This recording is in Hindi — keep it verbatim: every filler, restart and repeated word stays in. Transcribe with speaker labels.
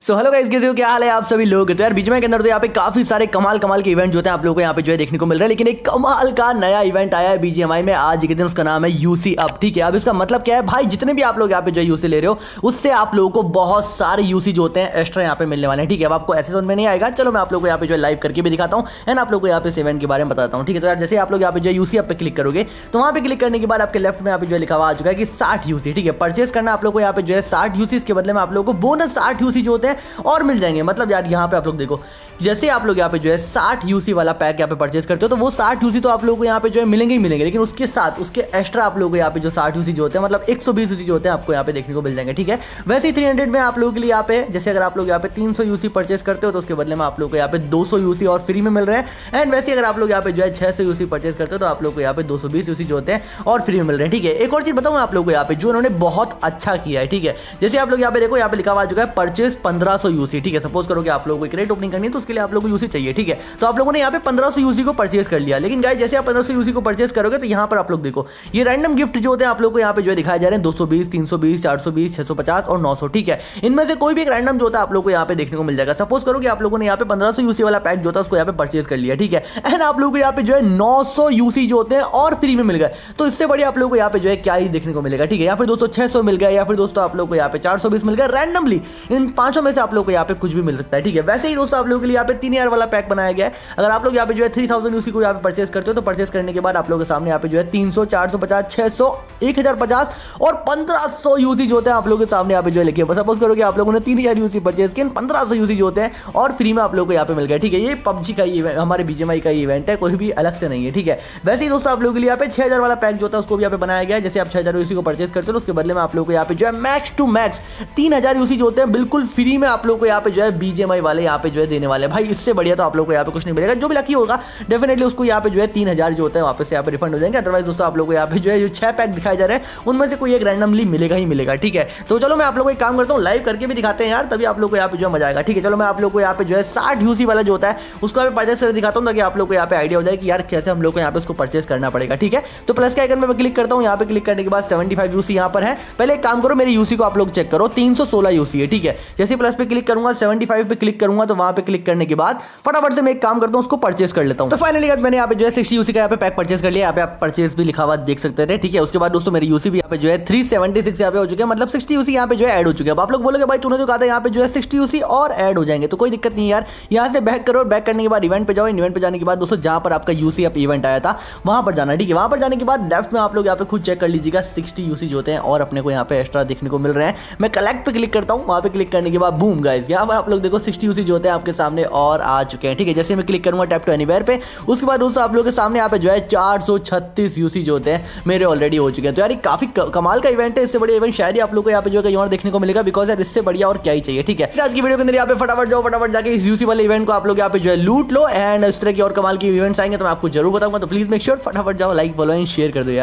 Speaker 1: सो हेलो गाइस, कैसे हो, क्या हाल है आप सभी लोग। तो यार बीच में के अंदर तो यहाँ पे काफी सारे कमाल कमाल के इवेंट जो होते हैं आप लोगों को यहाँ पे जो है देखने को मिल रहा है, लेकिन एक कमाल का नया इवेंट आया है बीजीएमआई में आज के दिन। उसका नाम है यूसी अप। ठीक है, अब इसका मतलब क्या है भाई, जितने भी आप लोग यहाँ पे जो है यूसी ले रहे हो उससे आप लोगों को बहुत सारे यूसी जो होते हैं एक्स्ट्रा यहाँ पे मिलने वाले हैं। ठीक है, अब आपको ऐसे समझ में नहीं आएगा, चलो मैं आप लोग को यहाँ पे जो है लाइव करके भी दिखाता हूँ एंड आप लोग को यहाँ पे इस इवेंट के बारे में बताता हूँ। ठीक है, तो यार जैसे आप लोग यहाँ पे जो है यूसी अप पे क्लिक करोगे तो वहाँ पे क्लिक करने के बाद आपके लेफ्ट में यहाँ पे जो लिखा हुआ आ चुका है कि साठ यूसी। ठीक है, परचेस करना आप लोग को यहाँ पे जो है साठ यूसी, इसके बदले में आप लोग को बोनस साठ यूसी जो होते हैं और मिल जाएंगे। मतलब यार यहाँ पे आप लोग देखो, जैसे आप लोग यहाँ पे जो है साठ यूसी वाला पैक यहाँ पे परचेस करते हो तो वो साठ यूसी तो आप लोगों को यहाँ पे जो है मिलेंगे ही मिलेंगे, लेकिन उसके साथ उसके एक्स्ट्रा आप लोगों को यहाँ पे जो साठ यूसी जो होते हैं मतलब एक सौ बीस यूसी जो होते हैं आपको यहाँ पे देखने को मिल जाएंगे। ठीक है, वैसे ही तीन सौ में आप लोगों के लिए यहाँ पे जैसे अगर आप लोग यहाँ पे तीन सौ यूसी परचेस करते हो तो उसके बदले में आप लोग को यहाँ पे दो सौ यूसी और फ्री में मिल रहे हैं। एंड वैसे अगर आप लोग यहाँ पे जो है छह सौ यूसी परचेस करते हो तो आप लोग को यहाँ पे दो सौ बीस यूसी जो होते हैं और फ्री में मिल रहे हैं। ठीक है, एक और चीज बताऊँ आप लोग को यहाँ पे जो उन्होंने बहुत अच्छा किया है। ठीक है, जैसे आप लोग यहाँ पे देखो, यहाँ पे लिखा हुआ आ चुका है परचेस पंद्रह सौ यूसी। ठीक है, सपोज करो कि आप लोगों को क्रेट ओपनिंग करनी है तो उसके लिए आप लोगों को यूसी चाहिए। ठीक है, तो आप लोगों ने यहाँ पे पंद्रह सौ यूसी को परचेस कर लिया, लेकिन गाइस जैसे आप पंद्रह सौ यूसी को परचेस करोगे तो यहाँ पर आप लोग देखो ये रैंडम गिफ्ट जो होते हैं आप लोग को यहाँ पे जो है दिखाए जा रहे हैं दो सौ बीस, तीन सौ बीस, चार सौ बीस, छह सौ पचास और नौ सौ। ठीक है, इनमें से कोई भी एक रैंडम जो होता है आप लोग को यहाँ पे देखने को मिल जाएगा। सपोज करो कि आप लोगों ने यहाँ पे पंद्रह सौ यूसी वाला पैक जो था उसको यहाँ पे परचेस कर लिया। ठीक है, एंड आप लोगों को यहाँ पे जो है नौ सौ यूसी जो होते हैं और फ्री में मिल गए, तो इससे बढ़िया आप लोगों को यहाँ पे जो है क्या ही देखने को मिलेगा। ठीक है, या फिर दोस्तों छह सौ मिल गया, या फिर दोस्तों आप लोग को यहाँ पे चार सौ बीस मिल गया रैंडमली। इन पांचों में से आप लोग को यहाँ पे कुछ भी मिल सकता है। ठीक है, वैसे ही दोस्तों आप लोगों के लिए यहाँ पे तीन हजार वाला पैक बनाया गया है। अगर आप लोग यहाँ पे जो है थ्री थाउजेंड यूसी को यहाँ पे परचेस करते हो तो परचेस करने के बाद आप लोगों के सामने यहाँ पे जो है तीन सौ, चार सौ पचास, छह सौ, एक हजार पचास और पंद्रह सौ यूसी जो होते हैं आप लोगों के सामने यहाँ पे जो है लिखे। सपोज करो कि आप लोगों ने तीन हजार यूसी परचेस किए, पंद्रह सौ यूसी जो होते हैं और फ्री में आप लोगों को यहाँ पे मिल गया। ठीक है, ये पबजी का इवेंट, हमारे बीजीएमआई का इवेंट है, कोई भी अलग से नहीं है। ठीक है, वैसे ही दोस्तों आप लोगों के लिए यहाँ पे छह हजार वाला पैक जो होता है उसको भी यहाँ पे बनाया गया है। जैसे आप छह हजार यूसी को परचेस करते हो उसके बदले में आप लोग को यहाँ पे जो है मैक्स टू मैक्स तीन हजार यूसी जो होते हैं बिल्कुल फ्री में आप लोग को यहाँ पे जो है बीजीएमआई वाले यहाँ पे जो है देने वाले भाई। इससे बढ़िया तो आप लोग को यहाँ पे कुछ नहीं मिलेगा। जो भी लकी होगा डेफिनेटली उसको यहाँ पे जो है तीन हजार जो होता है वापस से यहाँ पे रिफंड हो जाएंगे। अदरवाइज दोस्तों आप लोग को यहाँ पे जो है जो छह पैक दिखाए जा रहे हैं उनमें से कोई एक रैंडमली मिलेगा ही मिलेगा। ठीक है, तो चलो मैं आप लोगों को एक काम करता हूँ, लाइव करके भी दिखाते हैं यार, तभी आप लोग को यहाँ पे जो है मजा आएगा। ठीक है, चलो मैं आप लोग को यहाँ पे जो है साठ यूसी वाला जो होता है उसको यहाँ पे परचेस करके दिखाता हूँ ताकि आप लोग को यहाँ पे आइडिया हो जाए कि यार कैसे हम लोग को यहाँ पे उसको परचेस करना पड़ेगा। ठीक है, तो प्लस के आइकन में मैं क्लिक करता हूँ, यहाँ पे क्लिक करने के बाद सेवेंटी फाइव यूसी यहाँ पर है। पहले एक काम करो, मेरी यूसी को आप लोग चेक करो, तीन सौ सोलह यूसी है। ठीक है, जैसे प्लस पे क्लिक करूंगा सेवेंटी फाइव पे क्लिक करूंगा तो वहां पे क्लिक करने के बाद फटाफट से मैं एक काम करता हूं उसको परचेस कर लेता हूं। तो फाइनली मैंने यहाँ पे जो है सिक्सटी यूसी का यहाँ पे पैक परचेस कर लिया। यहाँ पे आप परचेस भी लिखा हुआ देख सकते थे। ठीक है, उसके बाद दोस्तों मेरी यूसी भी यहाँ पे जो है थ्री सेवेंटी सिक्स यहाँ पे हो चुके हैं, मतलब सिक्सटी यूसी यहाँ पे जो है ऐड हो चुके हैं। अब आप लोग बोलोगे भाई तूने तो कहा था यहाँ पे जो है सिक्सटी यूसी और ऐड हो जाएंगे, तो कोई दिक्कत नहीं यार। यहाँ से बैक करो, बैक करने के बाद इवेंट पे जाओ, इवेंट पे जाने के बाद दोस्तों जहां पर आपका यूसी अप इवेंट आया था वहां पर जाना। ठीक है, वहां पर जाने के बाद लेफ्ट में आप लोग यहाँ पे खुद चेक कर लीजिएगा सिक्सटी यूसी जो होते हैं और अपने को यहाँ पे एक्स्ट्रा देखने को मिल रहे हैं। मैं कलेक्ट पे क्लिक करता हूँ, वहां पे क्लिक करने के बाद बूम गाइस, यहाँ पर आप लोग देखो सिक्सटी यूसी जो होते हैं आपके सामने और आ चुके हैं। ठीक है, जैसे मैं क्लिक करूंगा टैप टू एनीवेयर पे, उसके बाद दोस्तों आप लोग के सामने यहाँ पे जो है चार सौ छत्तीस यूसी जो होते हैं मेरे ऑलरेडी हो चुके हैं। तो यार काफी कमाल का इवेंट है, इससे बड़ी इवेंट शायद ही आप लोग को यहाँ पे जो है कहीं और देखने को मिलेगा, बिकॉज यार इससे बढ़िया और क्या ही चाहिए। ठीक है, आज की वीडियो के अंदर यहाँ पे फटाफट जाओ, फटाफट जाके इस यूसी वाले इवेंट को आप लोग यहाँ पे जो है लूट लो एंड इस तरह की और कमाल की इवेंट्स आएंगे तो मैं आपको जरूर बताऊंगा। तो प्लीज मेक श्योर फटाफट जाओ, लाइक फॉलो एंड शेयर कर दो यार।